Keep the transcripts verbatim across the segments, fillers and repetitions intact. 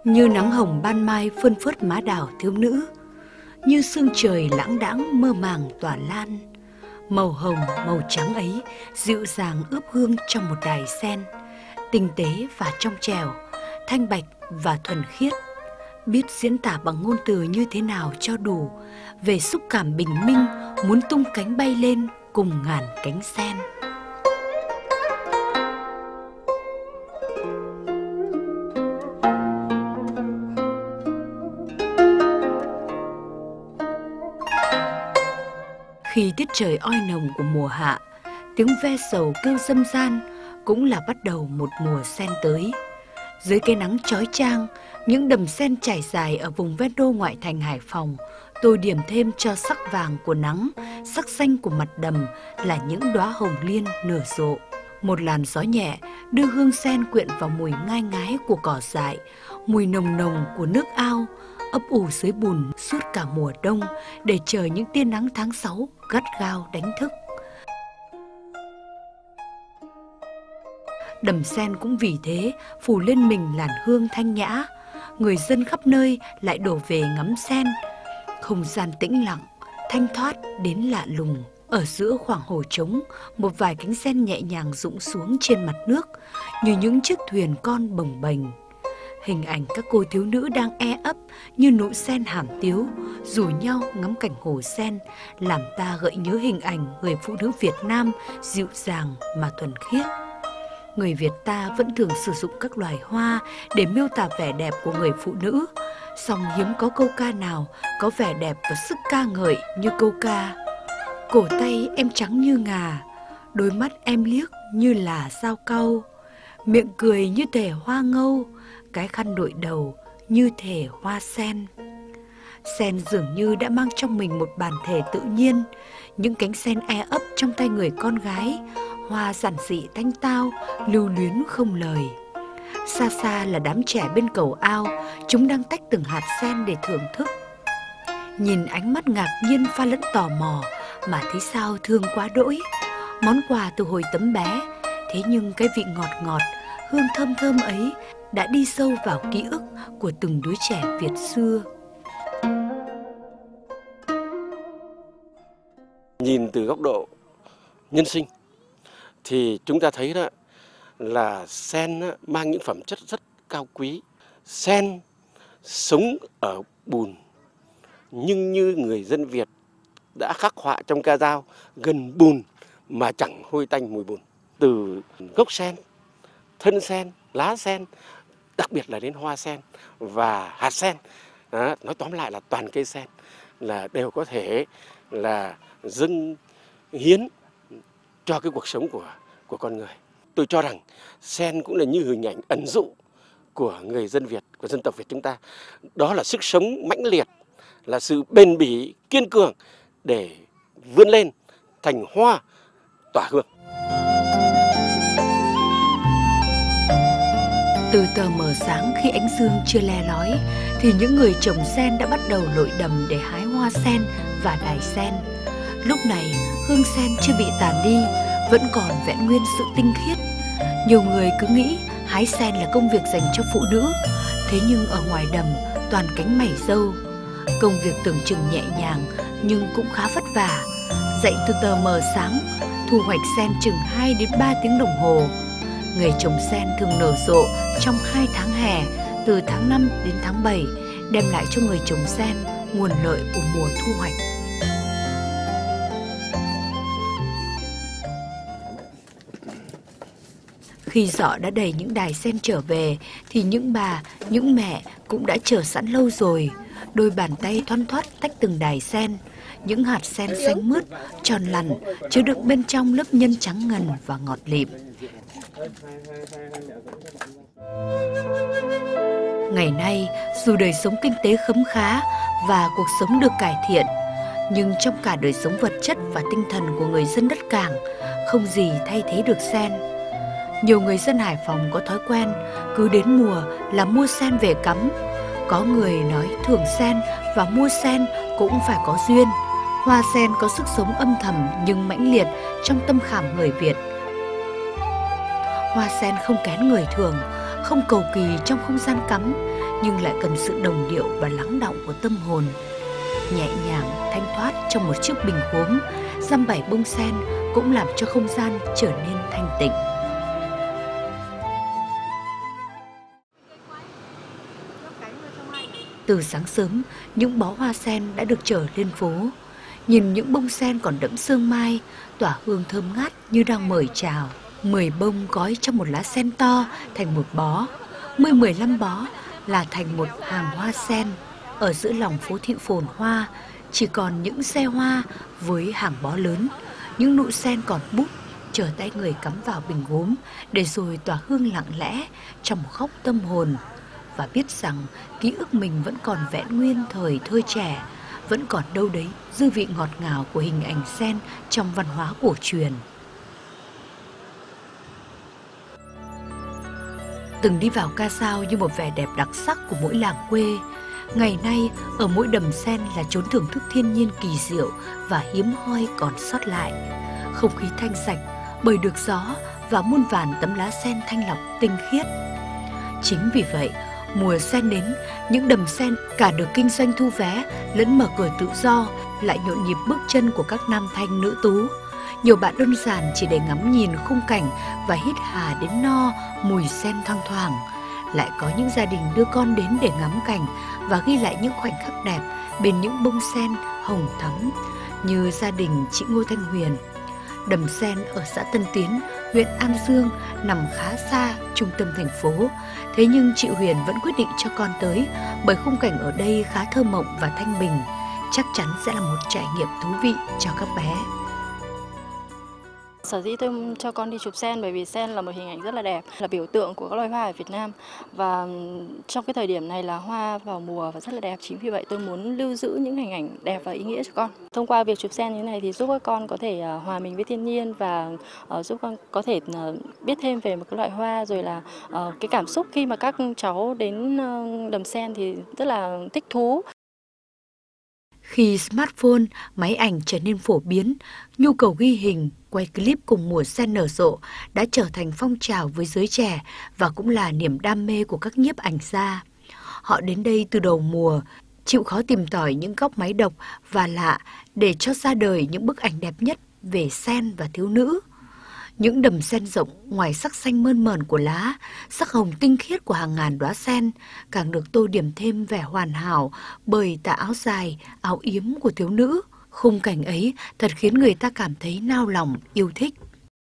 Như nắng hồng ban mai phơn phớt má đào thiếu nữ, như sương trời lãng đãng mơ màng tỏa lan. Màu hồng màu trắng ấy dịu dàng ướp hương trong một đài sen, tinh tế và trong trẻo, thanh bạch và thuần khiết. Biết diễn tả bằng ngôn từ như thế nào cho đủ về xúc cảm bình minh muốn tung cánh bay lên cùng ngàn cánh sen. Khi tiết trời oi nồng của mùa hạ, tiếng ve sầu kêu râm ran cũng là bắt đầu một mùa sen tới. Dưới cái nắng chói chang, những đầm sen trải dài ở vùng ven đô ngoại thành Hải Phòng tô điểm thêm cho sắc vàng của nắng, sắc xanh của mặt đầm là những đóa hồng liên nở rộ. Một làn gió nhẹ đưa hương sen quyện vào mùi ngai ngái của cỏ dại, mùi nồng nồng của nước ao, ấp ủ dưới bùn suốt cả mùa đông để chờ những tia nắng tháng sáu gắt gao đánh thức. Đầm sen cũng vì thế phủ lên mình làn hương thanh nhã. Người dân khắp nơi lại đổ về ngắm sen. Không gian tĩnh lặng, thanh thoát đến lạ lùng. Ở giữa khoảng hồ trống, một vài cánh sen nhẹ nhàng rụng xuống trên mặt nước như những chiếc thuyền con bồng bềnh. Hình ảnh các cô thiếu nữ đang e ấp như nụ sen hàm tiếu, rủ nhau ngắm cảnh hồ sen, làm ta gợi nhớ hình ảnh người phụ nữ Việt Nam dịu dàng mà thuần khiết. Người Việt ta vẫn thường sử dụng các loài hoa để miêu tả vẻ đẹp của người phụ nữ, song hiếm có câu ca nào có vẻ đẹp và sức ca ngợi như câu ca: cổ tay em trắng như ngà, đôi mắt em liếc như là dao cau, miệng cười như thể hoa ngâu, cái khăn đội đầu như thể hoa sen. Sen dường như đã mang trong mình một bản thể tự nhiên, những cánh sen e ấp trong tay người con gái, hoa giản dị thanh tao, lưu luyến không lời. Xa xa là đám trẻ bên cầu ao, chúng đang tách từng hạt sen để thưởng thức. Nhìn ánh mắt ngạc nhiên pha lẫn tò mò mà thấy sao thương quá đỗi. Món quà từ hồi tấm bé, thế nhưng cái vị ngọt ngọt, hương thơm thơm ấy đã đi sâu vào ký ức của từng đứa trẻ Việt xưa. Nhìn từ góc độ nhân sinh thì chúng ta thấy đó là sen mang những phẩm chất rất cao quý. Sen sống ở bùn, nhưng như người dân Việt đã khắc họa trong ca dao, gần bùn mà chẳng hôi tanh mùi bùn. Từ gốc sen, thân sen, lá sen, đặc biệt là đến hoa sen và hạt sen, đó, nói tóm lại là toàn cây sen là đều có thể là dâng hiến cho cái cuộc sống của của con người. Tôi cho rằng sen cũng là như hình ảnh ẩn dụ của người dân Việt, của dân tộc Việt chúng ta. Đó là sức sống mãnh liệt, là sự bền bỉ, kiên cường để vươn lên thành hoa tỏa hương. Từ tờ mờ sáng khi ánh dương chưa le lói thì những người trồng sen đã bắt đầu lội đầm để hái hoa sen và đài sen. Lúc này hương sen chưa bị tàn đi, vẫn còn vẹn nguyên sự tinh khiết. Nhiều người cứ nghĩ hái sen là công việc dành cho phụ nữ, thế nhưng ở ngoài đầm toàn cánh mày râu. Công việc tưởng chừng nhẹ nhàng nhưng cũng khá vất vả. Dậy từ tờ mờ sáng, thu hoạch sen chừng hai đến ba tiếng đồng hồ. Nghề trồng sen thường nở rộ trong hai tháng hè, từ tháng năm đến tháng bảy, đem lại cho người trồng sen nguồn lợi của mùa thu hoạch. Khi giỏ đã đầy những đài sen trở về thì những bà, những mẹ cũng đã chờ sẵn lâu rồi. Đôi bàn tay thoăn thoắt tách từng đài sen. Những hạt sen xanh mướt, tròn lằn, chứa đựng bên trong lớp nhân trắng ngần và ngọt lịm. Ngày nay, dù đời sống kinh tế khấm khá và cuộc sống được cải thiện, nhưng trong cả đời sống vật chất và tinh thần của người dân đất Cảng, không gì thay thế được sen. Nhiều người dân Hải Phòng có thói quen cứ đến mùa là mua sen về cắm. Có người nói thưởng sen và mua sen cũng phải có duyên. Hoa sen có sức sống âm thầm nhưng mãnh liệt trong tâm khảm người Việt. Hoa sen không kén người thường, không cầu kỳ trong không gian cắm, nhưng lại cần sự đồng điệu và lắng đọng của tâm hồn. Nhẹ nhàng, thanh thoát trong một chiếc bình gốm, dăm bảy bông sen cũng làm cho không gian trở nên thanh tịnh. Từ sáng sớm, những bó hoa sen đã được chở lên phố. Nhìn những bông sen còn đẫm sương mai, tỏa hương thơm ngát như đang mời chào. Mười bông gói trong một lá sen to thành một bó, mười mười lăm bó là thành một hàng hoa sen. Ở giữa lòng phố thị phồn hoa, chỉ còn những xe hoa với hàng bó lớn, những nụ sen còn bút, chờ tay người cắm vào bình gốm để rồi tỏa hương lặng lẽ trong một góc tâm hồn. Và biết rằng ký ức mình vẫn còn vẹn nguyên thời thơ trẻ, vẫn còn đâu đấy dư vị ngọt ngào của hình ảnh sen trong văn hóa cổ truyền. Từng đi vào Ca Sao như một vẻ đẹp đặc sắc của mỗi làng quê. Ngày nay, ở mỗi đầm sen là chốn thưởng thức thiên nhiên kỳ diệu và hiếm hoi còn sót lại. Không khí thanh sạch, bởi được gió và muôn vàn tấm lá sen thanh lọc tinh khiết. Chính vì vậy, mùa sen đến, những đầm sen cả được kinh doanh thu vé lẫn mở cửa tự do lại nhộn nhịp bước chân của các nam thanh nữ tú. Nhiều bạn đơn giản chỉ để ngắm nhìn khung cảnh và hít hà đến no mùi sen thoang thoảng. Lại có những gia đình đưa con đến để ngắm cảnh và ghi lại những khoảnh khắc đẹp bên những bông sen hồng thắm, như gia đình chị Ngô Thanh Huyền. Đầm sen ở xã Tân Tiến, huyện An Dương nằm khá xa trung tâm thành phố. Thế nhưng chị Huyền vẫn quyết định cho con tới bởi khung cảnh ở đây khá thơ mộng và thanh bình. Chắc chắn sẽ là một trải nghiệm thú vị cho các bé. Sở dĩ tôi cho con đi chụp sen bởi vì sen là một hình ảnh rất là đẹp, là biểu tượng của các loài hoa ở Việt Nam. Và trong cái thời điểm này là hoa vào mùa và rất là đẹp. Chính vì vậy tôi muốn lưu giữ những hình ảnh đẹp và ý nghĩa cho con. Thông qua việc chụp sen như thế này thì giúp các con có thể hòa mình với thiên nhiên và giúp con có thể biết thêm về một cái loại hoa, rồi là cái cảm xúc khi mà các cháu đến đầm sen thì rất là thích thú. Khi smartphone, máy ảnh trở nên phổ biến, nhu cầu ghi hình, quay clip cùng mùa sen nở rộ đã trở thành phong trào với giới trẻ và cũng là niềm đam mê của các nhiếp ảnh gia. Họ đến đây từ đầu mùa, chịu khó tìm tòi những góc máy độc và lạ để cho ra đời những bức ảnh đẹp nhất về sen và thiếu nữ. Những đầm sen rộng ngoài sắc xanh mơn mởn của lá, sắc hồng tinh khiết của hàng ngàn đóa sen càng được tô điểm thêm vẻ hoàn hảo bởi tà áo dài, áo yếm của thiếu nữ. Khung cảnh ấy thật khiến người ta cảm thấy nao lòng, yêu thích.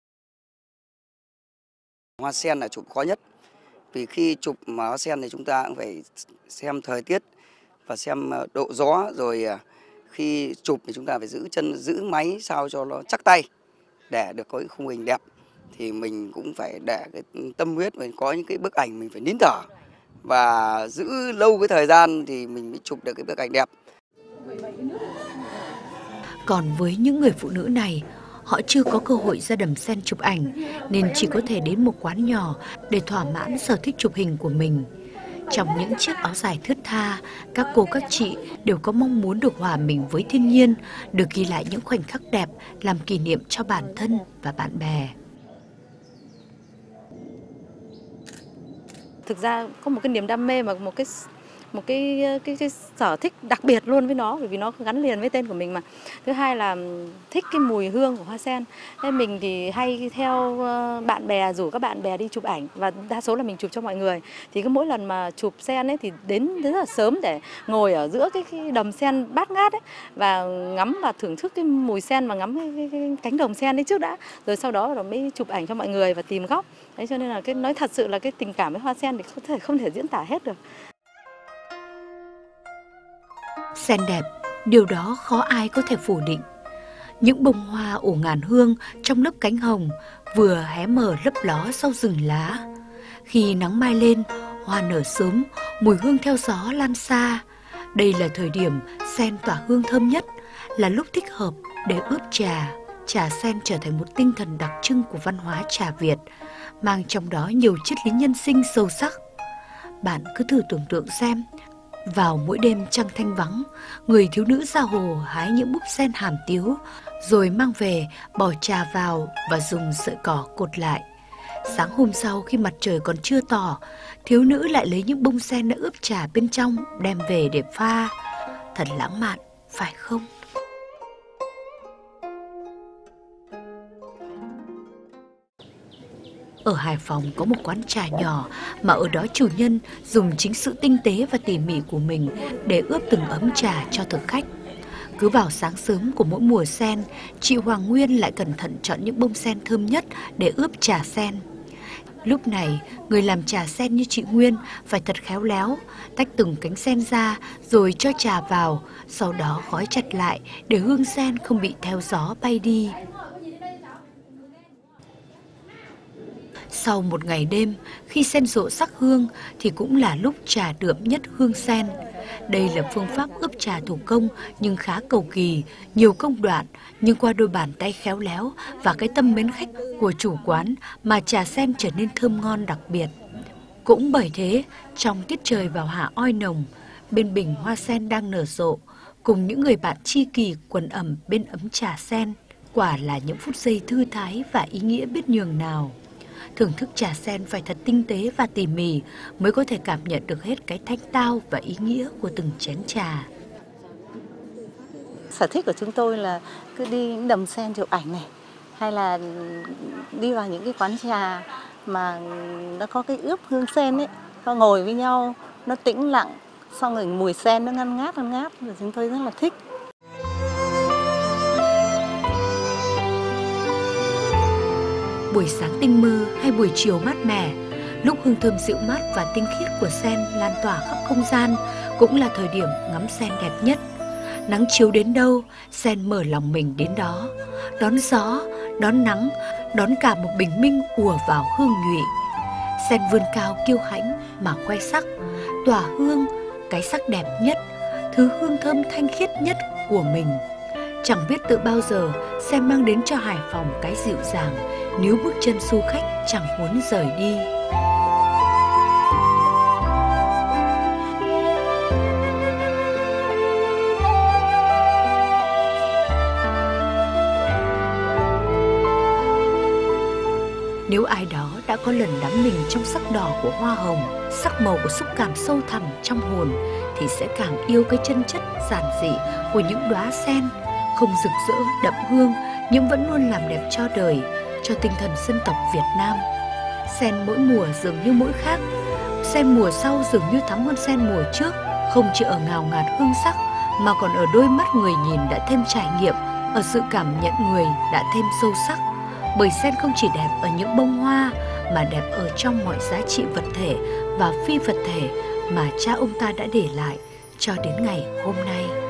Hoa sen là chụp khó nhất, vì khi chụp mà hoa sen thì chúng ta cũng phải xem thời tiết và xem độ gió, rồi khi chụp thì chúng ta phải giữ chân, giữ máy sao cho nó chắc tay để được có những khung hình đẹp. Thì mình cũng phải để cái tâm huyết, mình có những cái bức ảnh mình phải nín thở và giữ lâu cái thời gian thì mình mới chụp được cái bức ảnh đẹp. Còn với những người phụ nữ này, họ chưa có cơ hội ra đầm sen chụp ảnh nên chỉ có thể đến một quán nhỏ để thỏa mãn sở thích chụp hình của mình. Trong những chiếc áo dài thướt tha, các cô các chị đều có mong muốn được hòa mình với thiên nhiên, được ghi lại những khoảnh khắc đẹp làm kỷ niệm cho bản thân và bạn bè. Thực ra có một cái niềm đam mê mà một cái một cái, cái cái sở thích đặc biệt luôn với nó, bởi vì nó gắn liền với tên của mình mà. Thứ hai là thích cái mùi hương của hoa sen. Nên mình thì hay theo bạn bè, rủ các bạn bè đi chụp ảnh và đa số là mình chụp cho mọi người. Thì cứ mỗi lần mà chụp sen ấy thì đến rất là sớm để ngồi ở giữa cái, cái đầm sen bát ngát ấy và ngắm và thưởng thức cái mùi sen và ngắm cái, cái, cái cánh đồng sen ấy trước đã, rồi sau đó rồi mới chụp ảnh cho mọi người và tìm góc. Đấy, cho nên là cái nói thật sự là cái tình cảm với hoa sen thì không thể không thể diễn tả hết được. Sen đẹp, điều đó khó ai có thể phủ định. Những bông hoa ủ ngàn hương trong lớp cánh hồng vừa hé mở lấp ló sau rừng lá. Khi nắng mai lên, hoa nở sớm, mùi hương theo gió lan xa. Đây là thời điểm sen tỏa hương thơm nhất, là lúc thích hợp để ướp trà. Trà sen trở thành một tinh thần đặc trưng của văn hóa trà Việt, mang trong đó nhiều triết lý nhân sinh sâu sắc. Bạn cứ thử tưởng tượng xem, vào mỗi đêm trăng thanh vắng, người thiếu nữ ra hồ hái những búp sen hàm tiếu, rồi mang về bỏ trà vào và dùng sợi cỏ cột lại. Sáng hôm sau khi mặt trời còn chưa tỏ, thiếu nữ lại lấy những bông sen đã ướp trà bên trong đem về để pha. Thật lãng mạn, phải không? Ở Hải Phòng có một quán trà nhỏ mà ở đó chủ nhân dùng chính sự tinh tế và tỉ mỉ của mình để ướp từng ấm trà cho thực khách. Cứ vào sáng sớm của mỗi mùa sen, chị Hoàng Nguyên lại cẩn thận chọn những bông sen thơm nhất để ướp trà sen. Lúc này, người làm trà sen như chị Nguyên phải thật khéo léo, tách từng cánh sen ra rồi cho trà vào, sau đó gói chặt lại để hương sen không bị theo gió bay đi. Sau một ngày đêm, khi sen rộ sắc hương thì cũng là lúc trà đượm nhất hương sen. Đây là phương pháp ướp trà thủ công nhưng khá cầu kỳ, nhiều công đoạn, nhưng qua đôi bàn tay khéo léo và cái tâm mến khách của chủ quán mà trà sen trở nên thơm ngon đặc biệt. Cũng bởi thế, trong tiết trời vào hạ oi nồng, bên bình hoa sen đang nở rộ, cùng những người bạn tri kỷ quần ẩm bên ấm trà sen, quả là những phút giây thư thái và ý nghĩa biết nhường nào. Thưởng thức trà sen phải thật tinh tế và tỉ mỉ mới có thể cảm nhận được hết cái thanh tao và ý nghĩa của từng chén trà. Sở thích của chúng tôi là cứ đi những đầm sen chụp ảnh này, hay là đi vào những cái quán trà mà nó có cái ướp hương sen ấy, nó ngồi với nhau, nó tĩnh lặng, xong rồi mùi sen nó ngăn ngát ngăn ngát, rồi chúng tôi rất là thích. Buổi sáng tinh mơ hay buổi chiều mát mẻ, lúc hương thơm dịu mát và tinh khiết của sen lan tỏa khắp không gian, cũng là thời điểm ngắm sen đẹp nhất. Nắng chiếu đến đâu, sen mở lòng mình đến đó, đón gió, đón nắng, đón cả một bình minh ùa vào hương nhụy. Sen vươn cao kiêu hãnh mà khoe sắc, tỏa hương, cái sắc đẹp nhất, thứ hương thơm thanh khiết nhất của mình. Chẳng biết từ bao giờ sen mang đến cho Hải Phòng cái dịu dàng, níu bước chân du khách chẳng muốn rời đi. Nếu ai đó đã có lần đắm mình trong sắc đỏ của hoa hồng, sắc màu của xúc cảm sâu thẳm trong hồn, thì sẽ càng yêu cái chân chất giản dị của những đóa sen, không rực rỡ đậm hương nhưng vẫn luôn làm đẹp cho đời, cho tinh thần dân tộc Việt Nam. Sen mỗi mùa dường như mỗi khác, sen mùa sau dường như thắm hơn sen mùa trước, không chỉ ở ngào ngạt hương sắc mà còn ở đôi mắt người nhìn đã thêm trải nghiệm, ở sự cảm nhận người đã thêm sâu sắc. Bởi sen không chỉ đẹp ở những bông hoa mà đẹp ở trong mọi giá trị vật thể và phi vật thể mà cha ông ta đã để lại cho đến ngày hôm nay.